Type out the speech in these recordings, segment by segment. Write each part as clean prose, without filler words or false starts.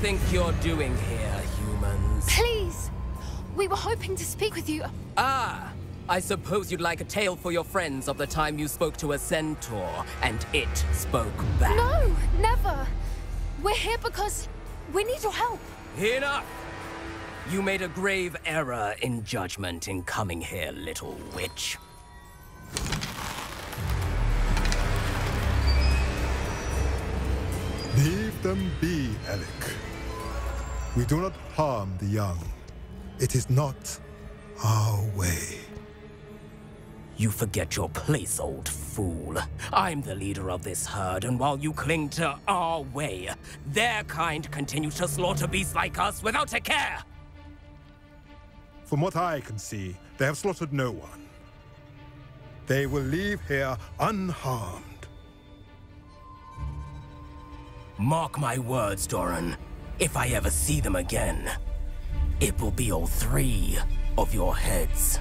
think you're doing here, humans? Please! We were hoping to speak with you. Ah! I suppose you'd like a tale for your friends of the time you spoke to a centaur, and it spoke back. No! Never! We're here because we need your help. Enough! You made a grave error in judgment in coming here, little witch. Leave them be, Alec. We do not harm the young. It is not our way. You forget your place, old fool. I'm the leader of this herd, and while you cling to our way, their kind continues to slaughter beasts like us without a care! From what I can see, they have slaughtered no one. They will leave here unharmed. Mark my words, Doran. If I ever see them again, it will be all 3 of your heads.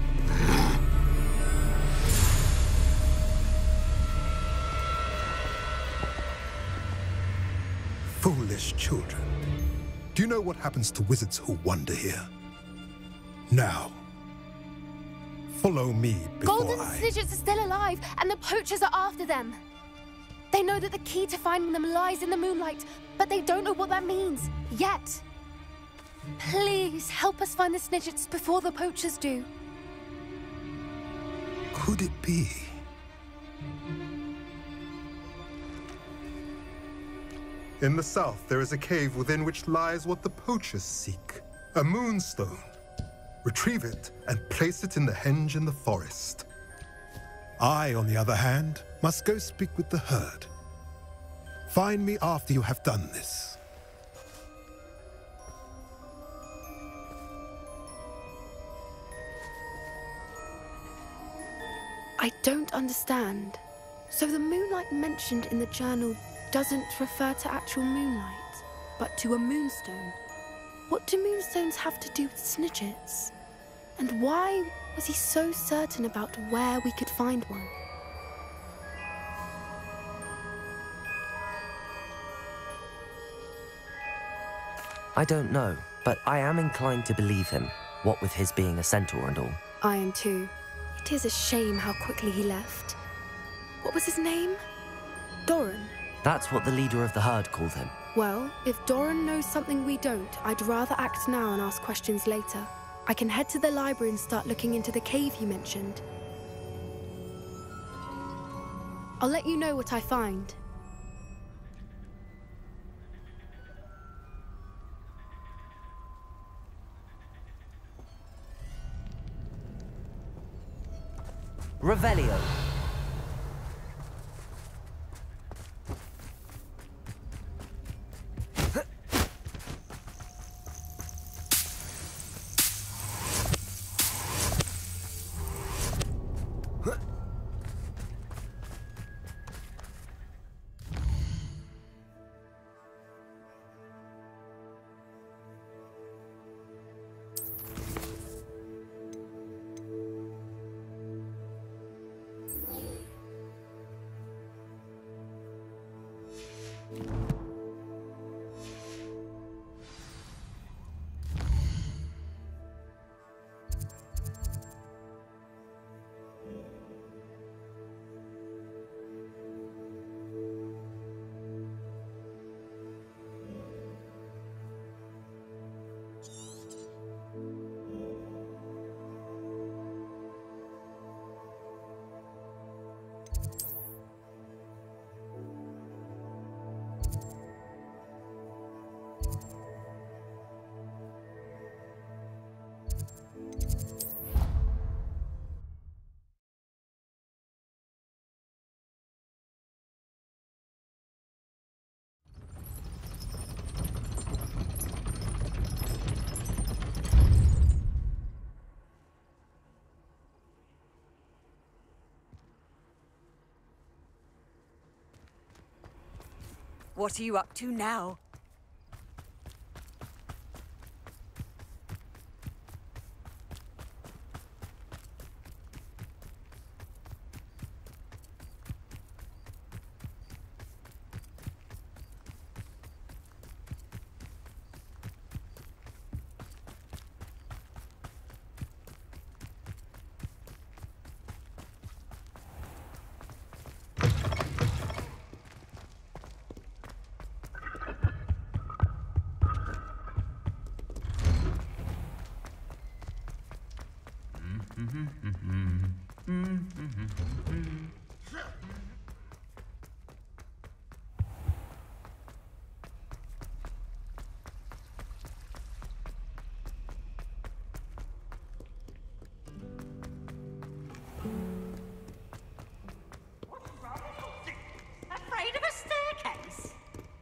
Foolish children. Do you know what happens to wizards who wander here? Now, follow me before Golden Snidgets are still alive, and the poachers are after them. They know that the key to finding them lies in the moonlight, but they don't know what that means, yet. Please, help us find the Snidgets before the poachers do. Could it be? In the south, there is a cave within which lies what the poachers seek. A moonstone. Retrieve it and place it in the henge in the forest. I, on the other hand, must go speak with the herd. Find me after you have done this. I don't understand. So the moonlight mentioned in the journal doesn't refer to actual moonlight, but to a moonstone. What do moonstones have to do with Snidgets? And why was he so certain about where we could find one? I don't know, but I am inclined to believe him, what with his being a centaur and all. I am too. It is a shame how quickly he left. What was his name? Doran? That's what the leader of the herd called him. Well, if Doran knows something we don't, I'd rather act now and ask questions later. I can head to the library and start looking into the cave you mentioned. I'll let you know what I find. Revelio. What are you up to now? Afraid of a staircase?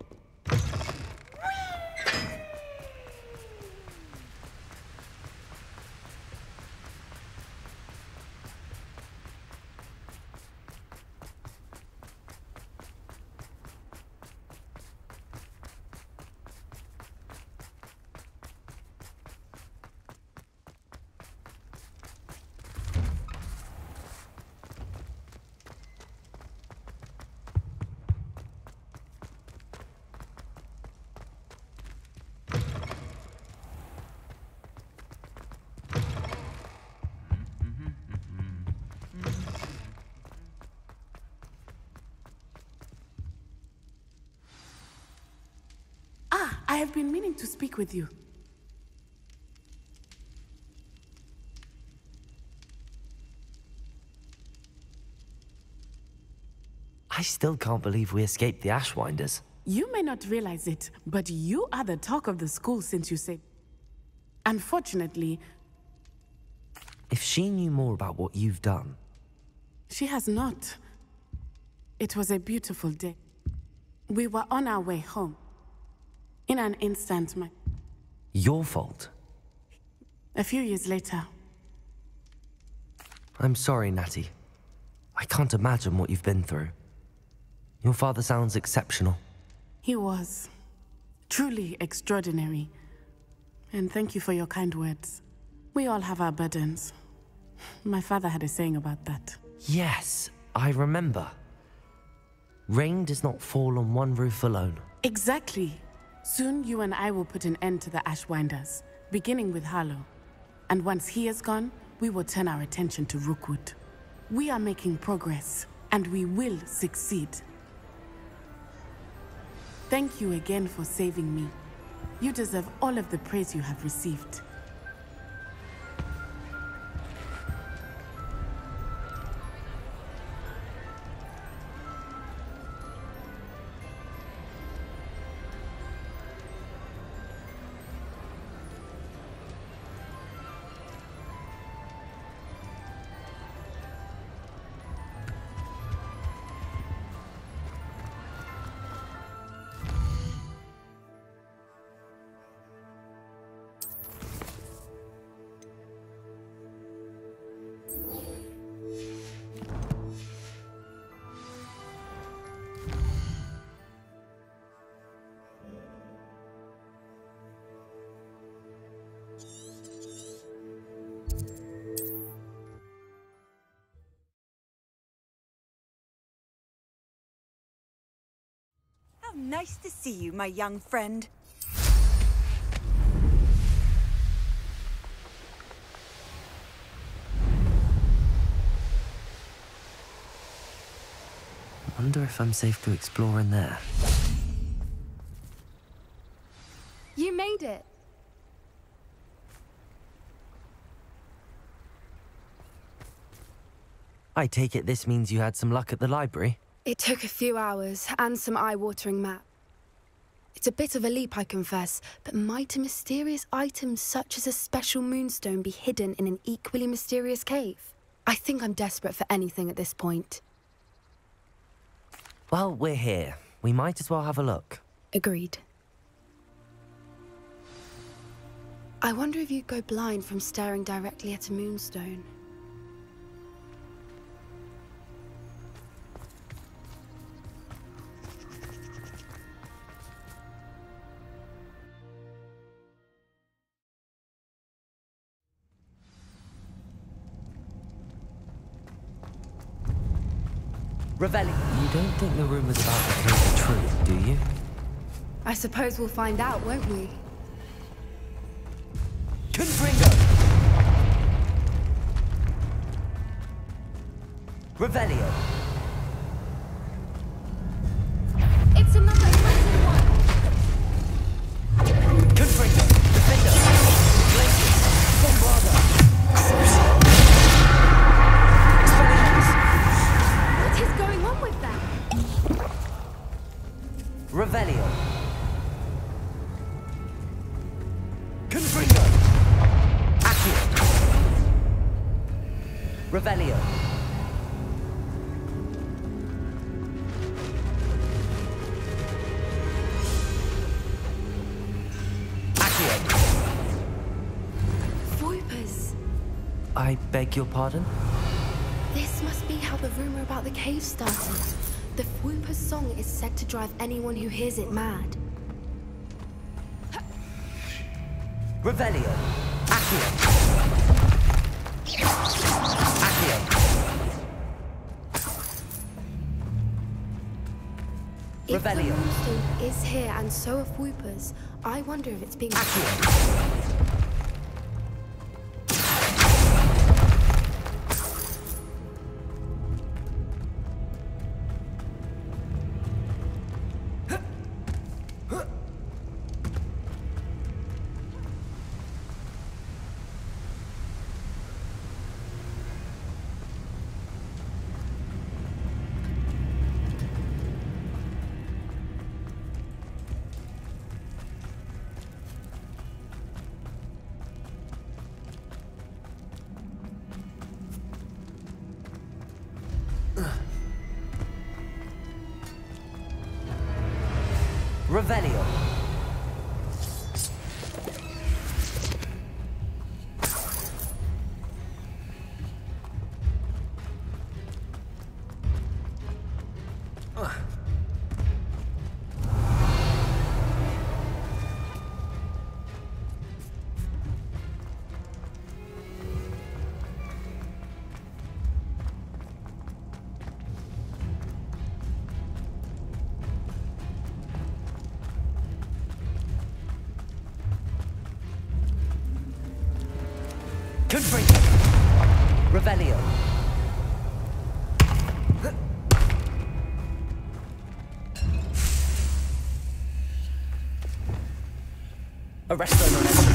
I have been meaning to speak with you. I still can't believe we escaped the Ashwinders. You may not realize it, but you are the talk of the school since you said. Unfortunately, If she knew more about what you've done... she has not. It was a beautiful day. We were on our way home. In an instant, Your fault. A few years later. I'm sorry, Natty. I can't imagine what you've been through. Your father sounds exceptional. He was. Truly extraordinary. And thank you for your kind words. We all have our burdens. My father had a saying about that. Yes, I remember. Rain does not fall on one roof alone. Exactly. Soon you and I will put an end to the Ashwinders, beginning with Harlow. And once he is gone, we will turn our attention to Rookwood. We are making progress, and we will succeed. Thank you again for saving me. You deserve all of the praise you have received. How nice to see you, my young friend. I wonder if I'm safe to explore in there. You made it. I take it this means you had some luck at the library? It took a few hours and some eye-watering map. It's a bit of a leap, I confess, but might a mysterious item such as a special moonstone be hidden in an equally mysterious cave? I think I'm desperate for anything at this point. Well, we're here. We might as well have a look. Agreed. I wonder if you'd go blind from staring directly at a moonstone. Revelli, you don't think the rumors about the cave are true, do you? I suppose we'll find out, won't we? Confringo! Revelio! It's another impressive one! Confringo! Defender! Blazes! Bombarda! Crucible! Revelio. Accio. Voipers. I beg your pardon? This must be how the rumor about the cave started. The Whooper's song is said to drive anyone who hears it mad. Revelio. Accio. Accio. If the Revelio. moonstone is here and so are Whoopers, I wonder if it's being... Accio. Revelio. Confringo. Revelio. Arresto non est.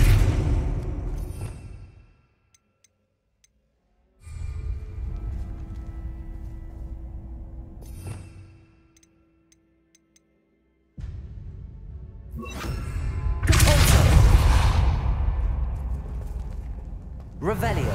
Revelio.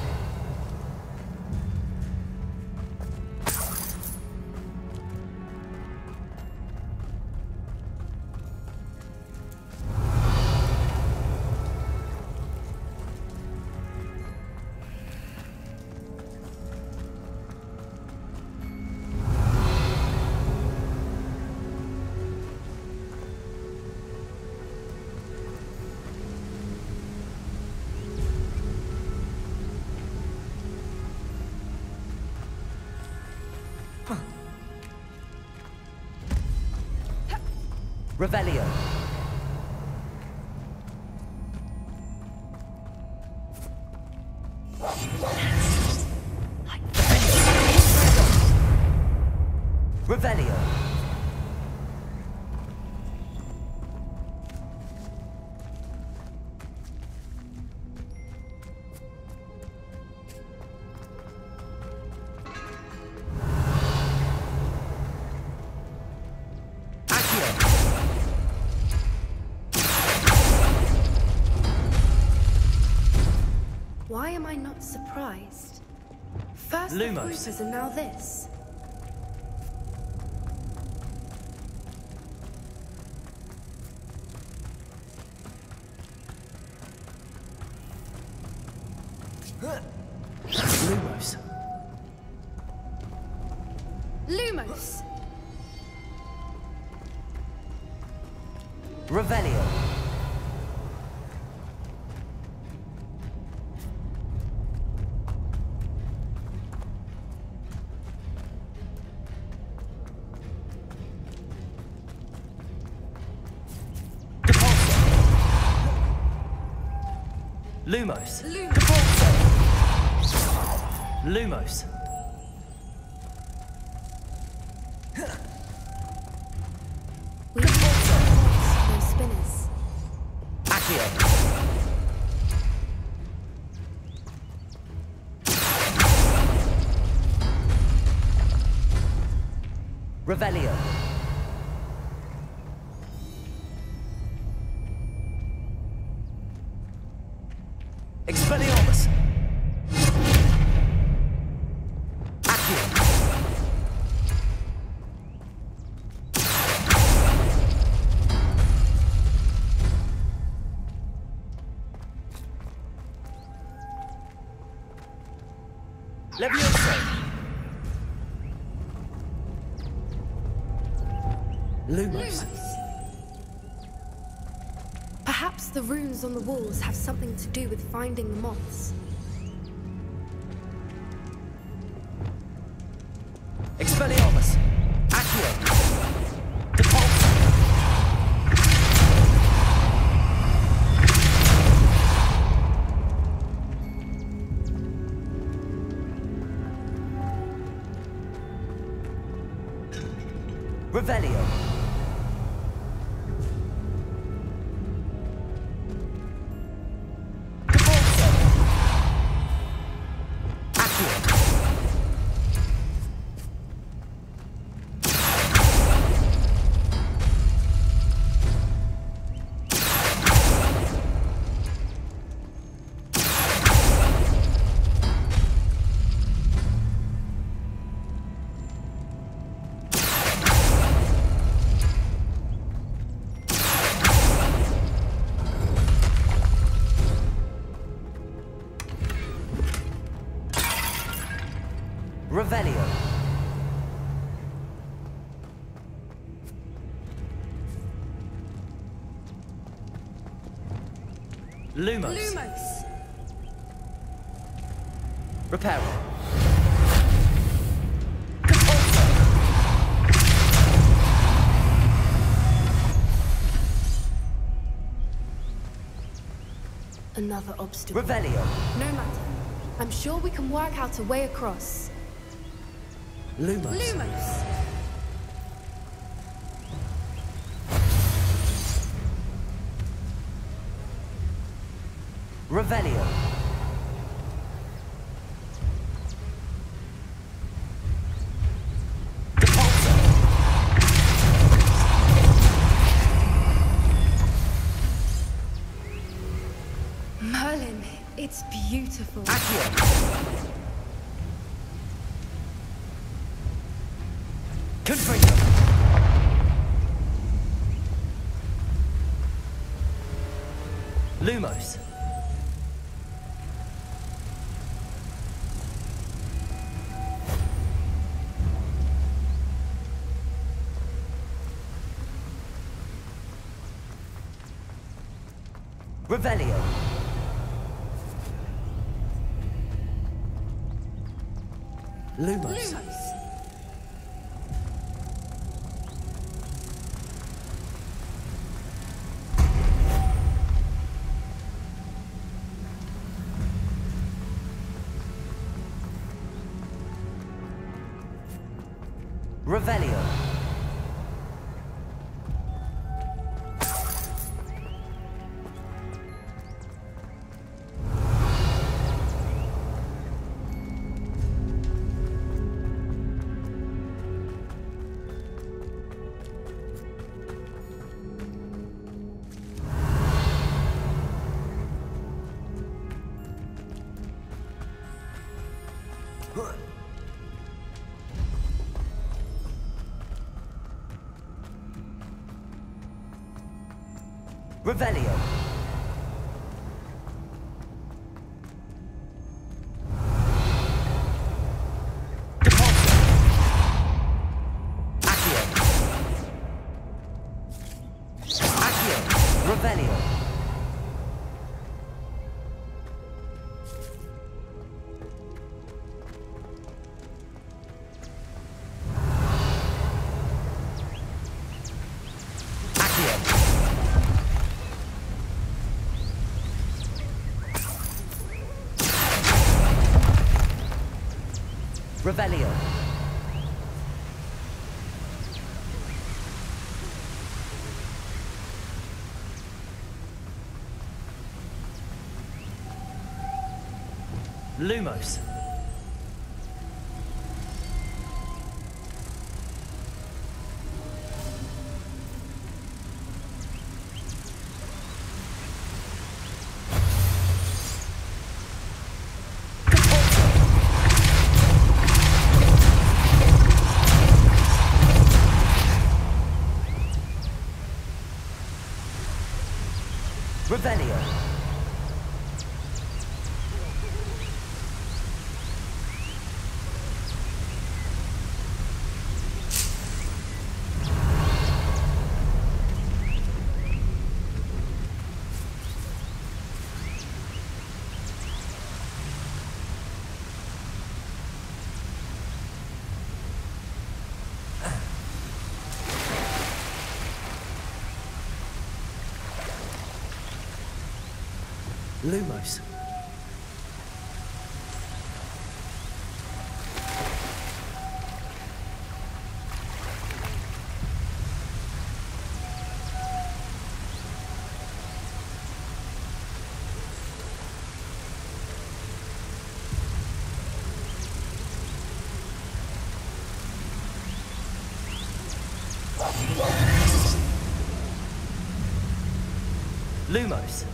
Revelio. Revelio. Why am I not surprised? First the Lumos. Whoopers and now this. Lumos. Lumos! Revelio. Lumos. Lumos. We have no spinners. Accio. Revelio. Expelliarmus. Levioso! Lumos. Perhaps the runes on the walls have something to do with finding the moths. Expelliarmus! Accio! Depulso! Revelio! Depulso! Accio! Revelio. Lumos. Lumos! Reparo. Another obstacle. Revelio. No matter. I'm sure we can work out a way across. Lumos. Lumos! Revelio. Depulso. Merlin, it's beautiful. Accio. Confringo. Lumos. Revelio. Lumos. Lumos! Revelio. Revelio. Depulso. Accio. Accio. Revelio. Accio. Revelio. Lumos. Revelio. Lumos. Lumos.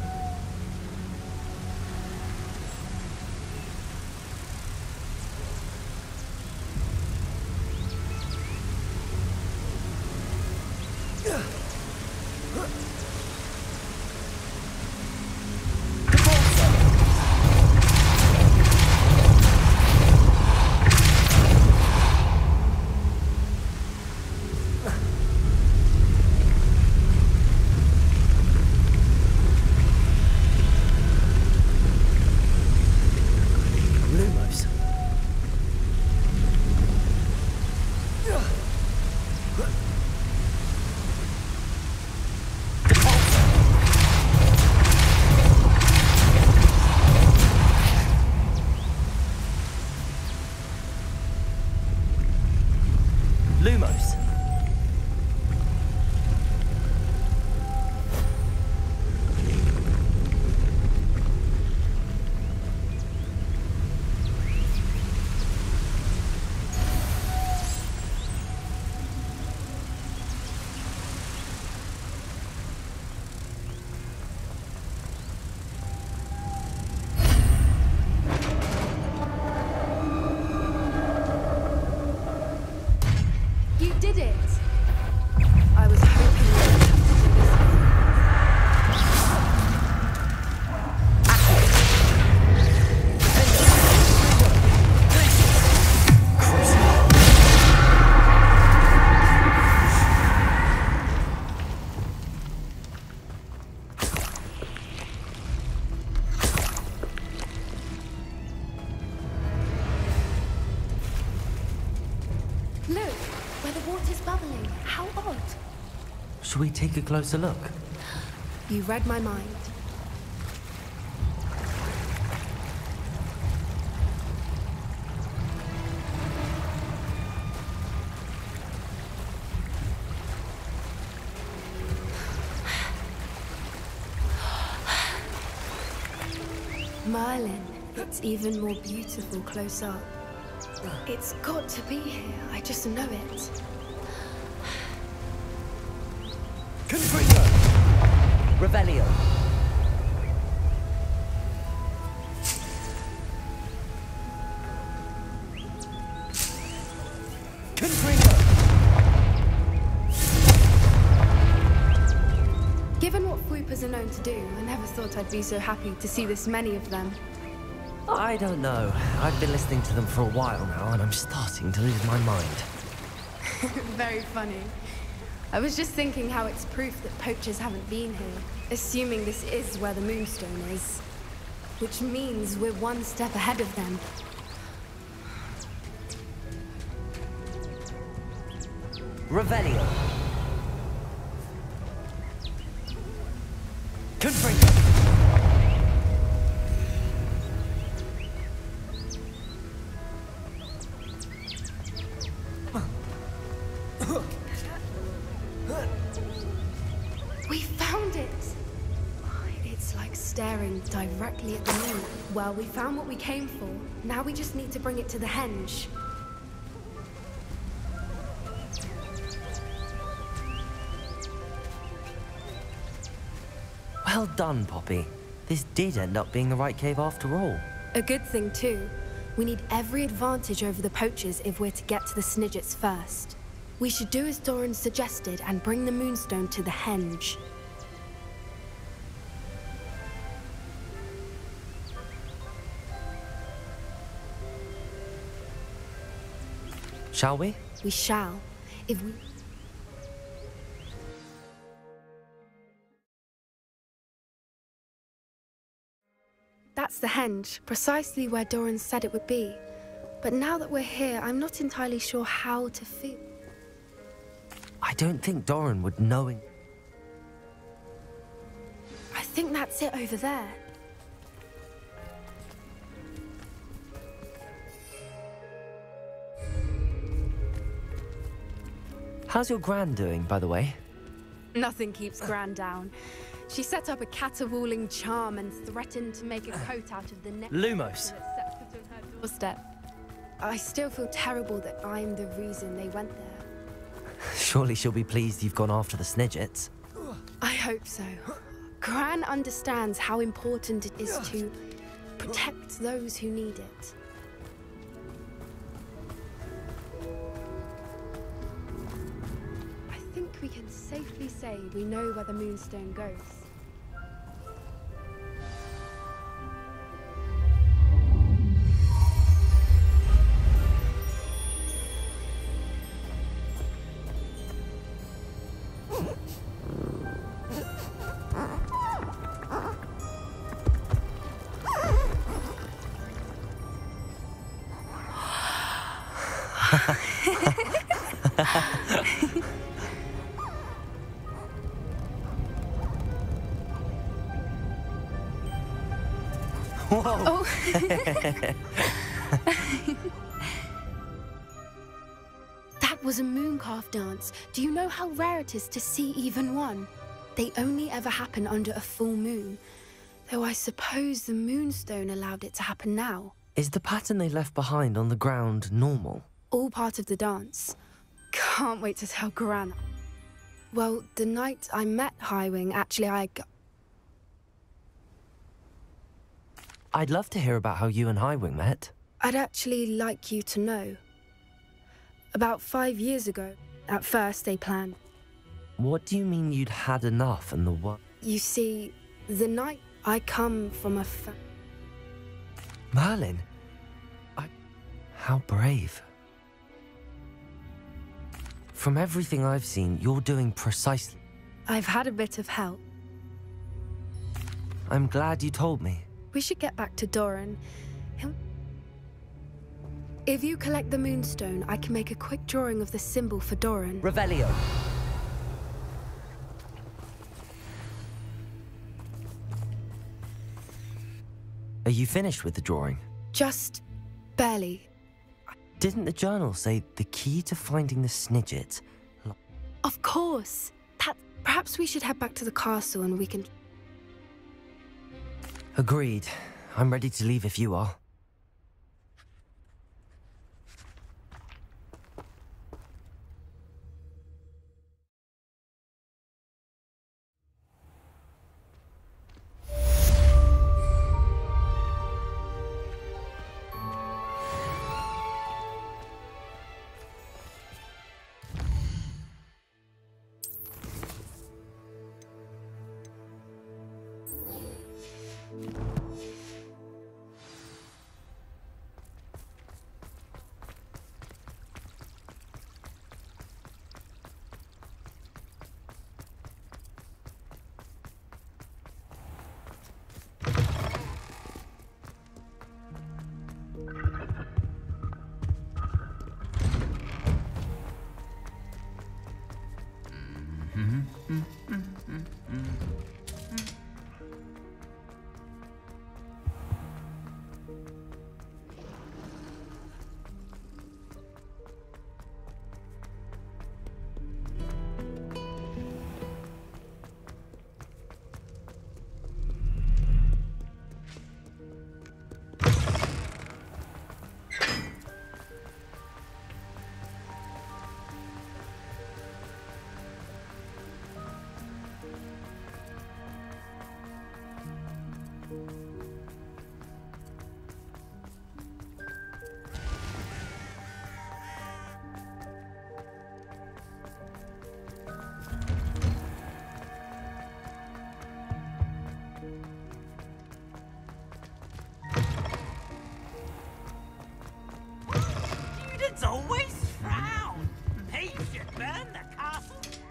Lumos. You did it! I was hoping you would have to do this. Look, where the water's bubbling. How odd. Should we take a closer look? You read my mind. Merlin, it's even more beautiful close up. It's got to be here. I just know it. Confringo! Revelio. Confringo! Given what Fwoopas are known to do, I never thought I'd be so happy to see this many of them. I don't know. I've been listening to them for a while now, and I'm starting to lose my mind. Very funny. I was just thinking how it's proof that poachers haven't been here, assuming this is where the Moonstone is. Which means we're one step ahead of them. Revelio. Confringo. We found it! It's like staring directly at the moon. Well, we found what we came for. Now we just need to bring it to the henge. Well done, Poppy. This did end up being the right cave after all. A good thing, too. We need every advantage over the poachers if we're to get to the Snidgets first. We should do as Doran suggested and bring the Moonstone to the henge. Shall we? We shall. If we... That's the henge, precisely where Doran said it would be. But now that we're here, I'm not entirely sure how to feel. I don't think Doran would know. I think that's it over there. How's your gran doing, by the way? Nothing keeps Gran down. She set up a caterwauling charm and threatened to make a coat out of the neck. Lumos. That set foot on her doorstep. I still feel terrible that I'm the reason they went there. Surely she'll be pleased you've gone after the Snidgets. I hope so. Gran understands how important it is to protect those who need it. I think we can safely say we know where the Moonstone goes. Whoa! That was a mooncalf dance. Do you know how rare it is to see even one? They only ever happen under a full moon. Though I suppose the Moonstone allowed it to happen now. Is the pattern they left behind on the ground normal? All part of the dance. Can't wait to tell Gran. Well, the night I met Highwing, actually I'd love to hear about how you and Highwing met. I'd actually like you to know. About 5 years ago, at first they planned. What do you mean you'd had enough and the what? You see, the night I come from a Merlin? How brave. From everything I've seen, you're doing precisely... I've had a bit of help. I'm glad you told me. We should get back to Doran. If you collect the Moonstone, I can make a quick drawing of the symbol for Doran. Revelio. Are you finished with the drawing? Just barely. Didn't the journal say the key to finding the Snidget? Of course. Perhaps we should head back to the castle and we can... Agreed. I'm ready to leave if you are. Students always frown. He should burn the castle.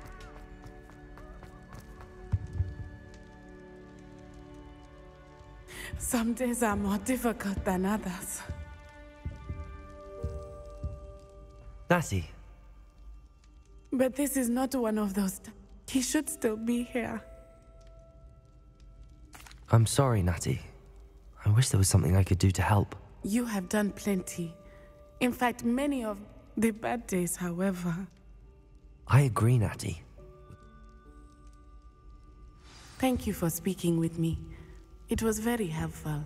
Some days are more difficult than others. Natty. But this is not one of those. He should still be here. I'm sorry, Natty. I wish there was something I could do to help. You have done plenty. In fact, many of the bad days, however. I agree, Natty. Thank you for speaking with me. It was very helpful.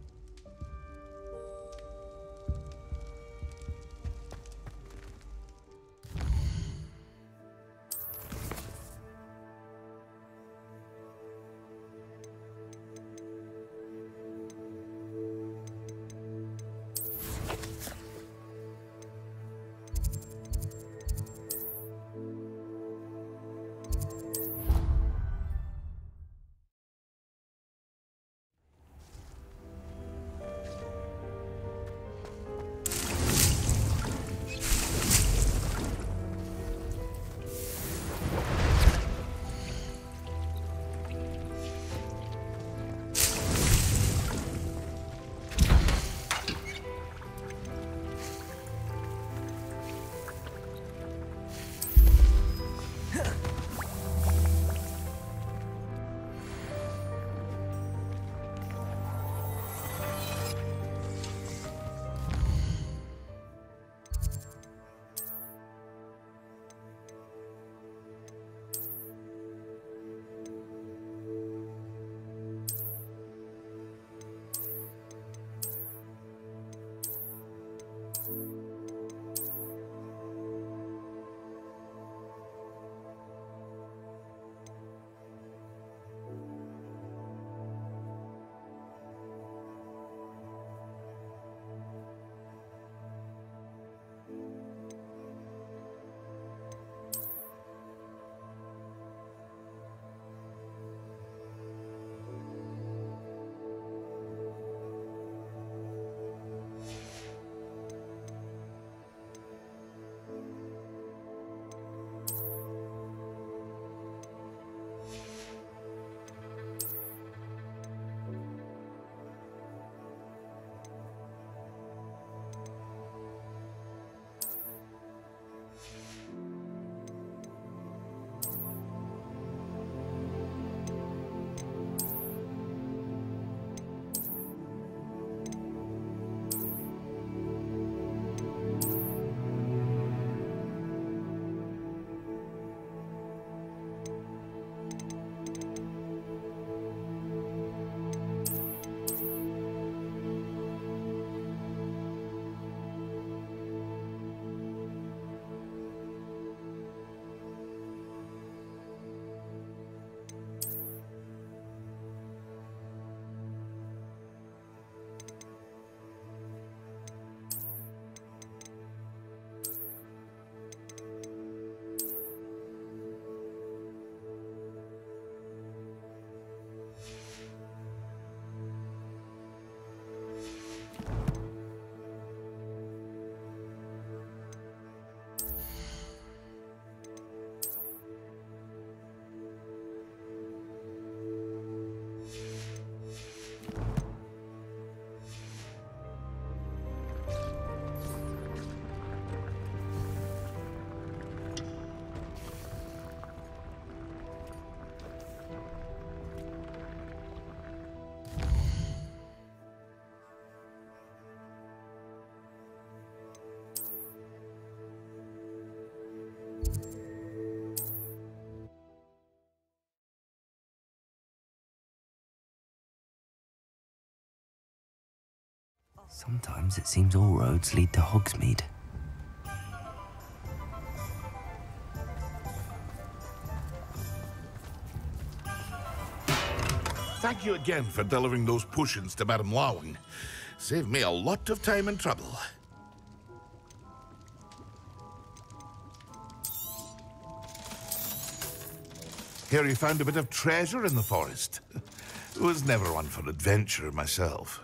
Sometimes it seems all roads lead to Hogsmeade. Thank you again for delivering those potions to Madame Lawing. Saved me a lot of time and trouble. Hear you found a bit of treasure in the forest. Was never one for adventure myself.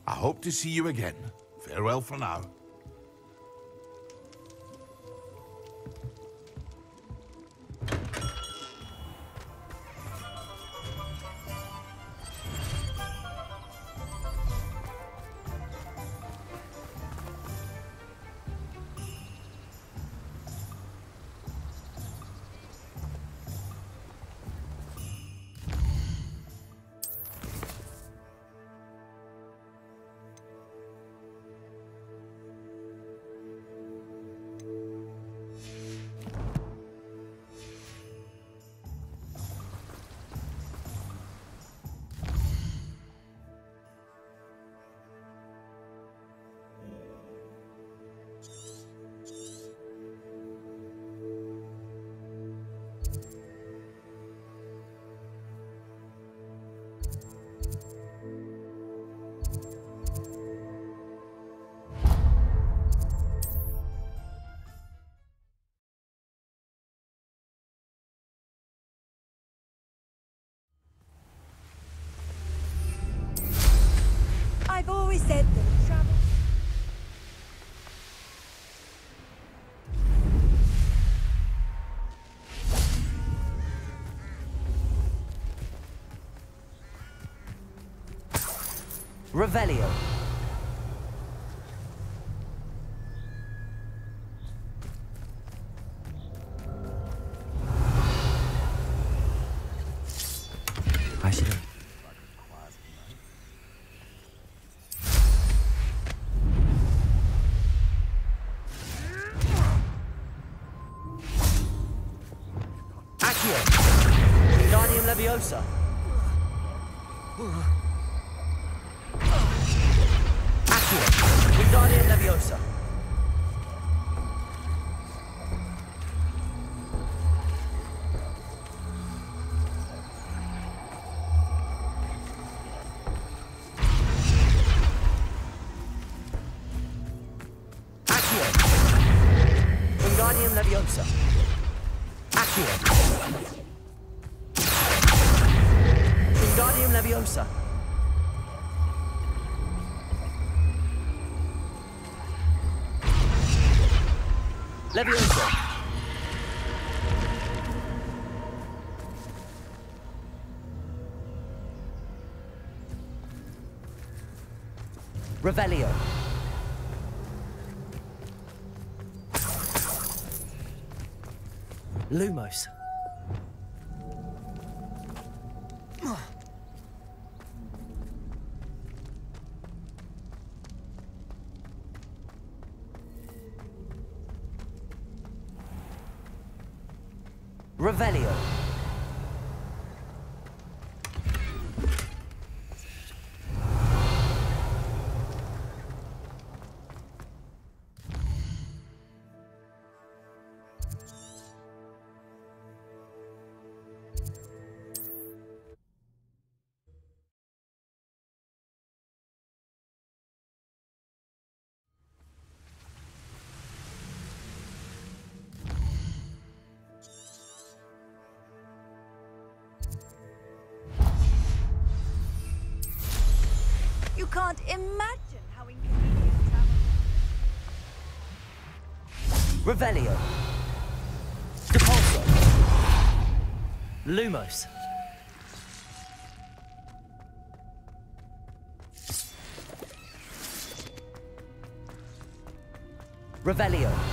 I hope to see you again. Farewell for now. I've always said that travel... Revelio. I should have... Accio! Wingardium Leviosa! Accio! Wingardium Leviosa! Accio! Wingardium Leviosa! Accio! Wingardium Leviosa! Leviosa! Revelio! Lumos! Revelio. You can't imagine how inconvenient travel... Revelio. Depulso. Lumos. Revelio.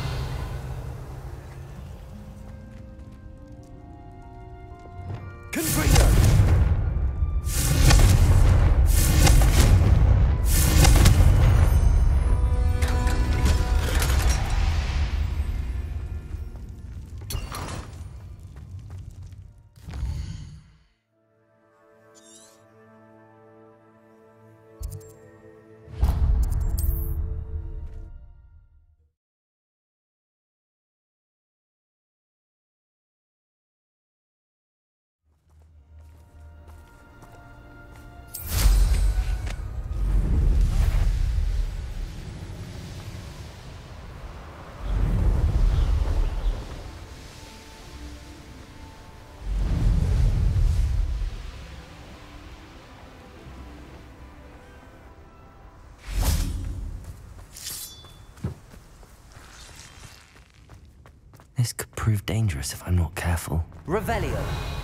prove dangerous if I'm not careful. Revelio!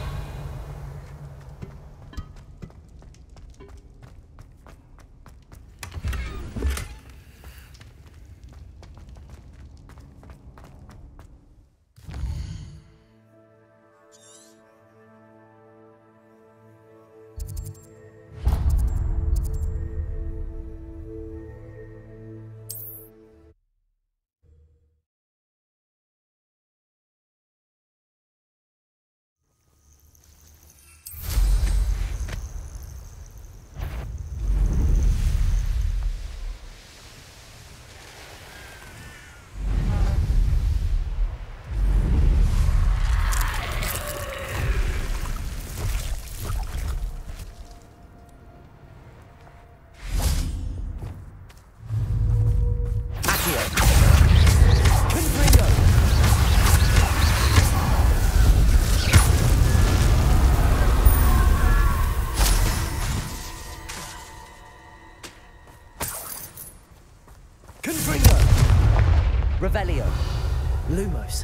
Revelio. Lumos.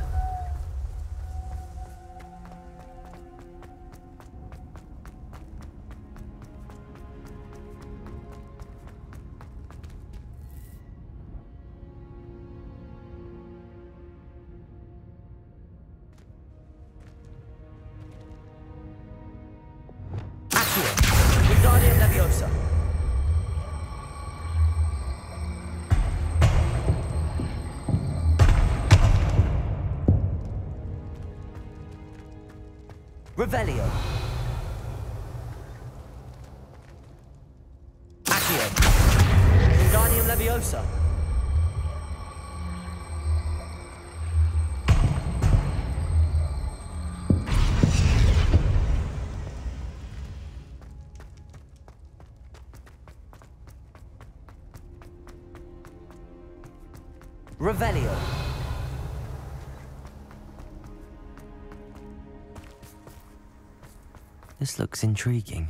Accio. Wingardium Leviosa. Revelio. Accio. Wingardium Leviosa. Revelio. This looks intriguing.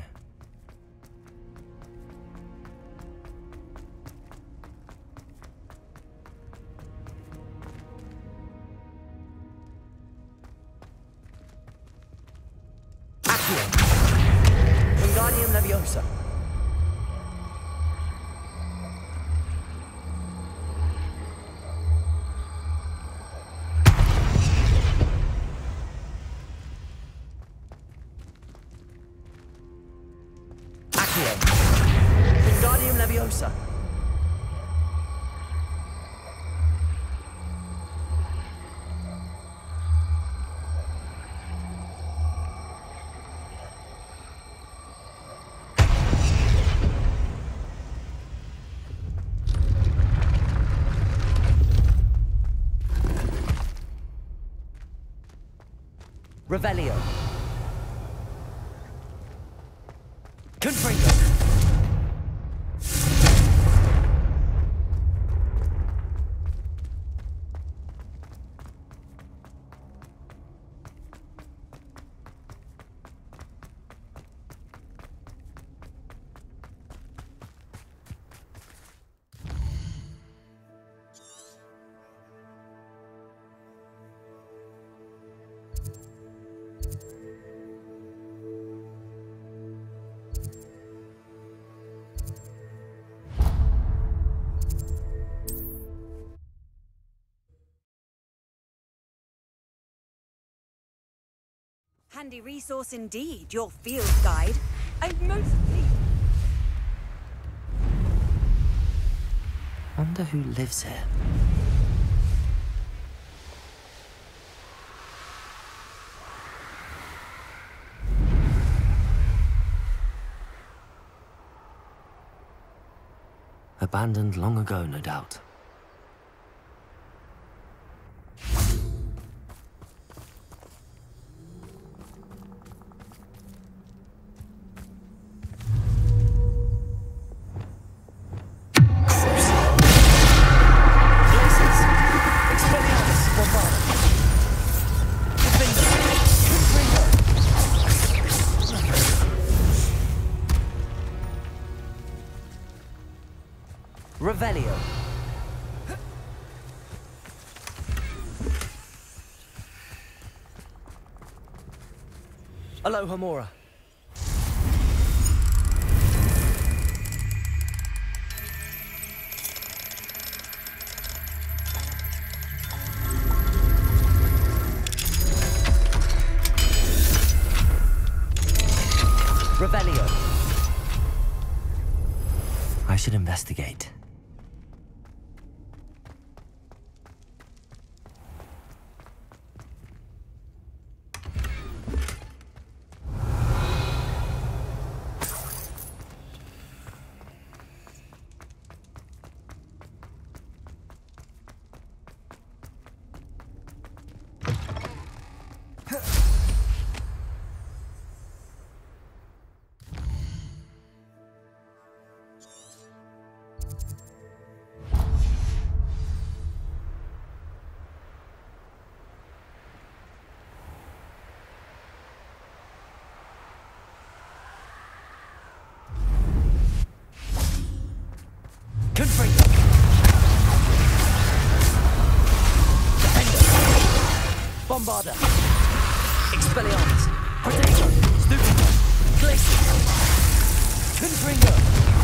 Accio. Wingardium Leviosa. Wingardium Leviosa. Revelio. Confringo. Handy resource indeed, your field guide. And mostly... Wonder who lives here. Abandoned long ago, no doubt. Revelio. Aloha Mora. Revelio. I should investigate. Bombarda, Expelliarmus, Protector, Stupido, Glacier, Confringo.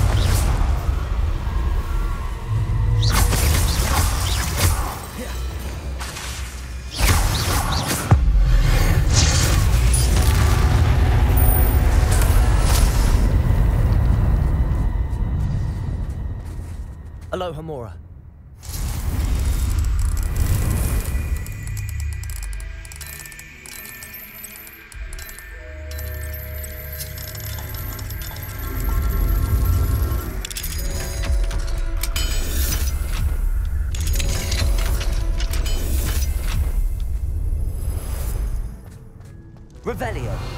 Aloha Mora. Revelio.